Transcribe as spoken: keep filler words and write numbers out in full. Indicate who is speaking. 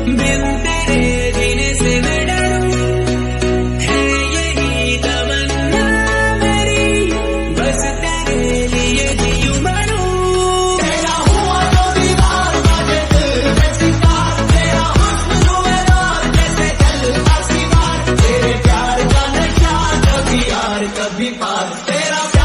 Speaker 1: बिन तेरे जीने से मैं डरूं, है यही तमन्ना मेरी, बस तेरे लिए जीऊं मरूं। तेरा हुआ तो दीवार बाजे दिल में सितार, तेरा हुस्न धुएंधार जैसे जलता सितार, तेरे प्यार का नशा कभी यार कभी पार, तेरा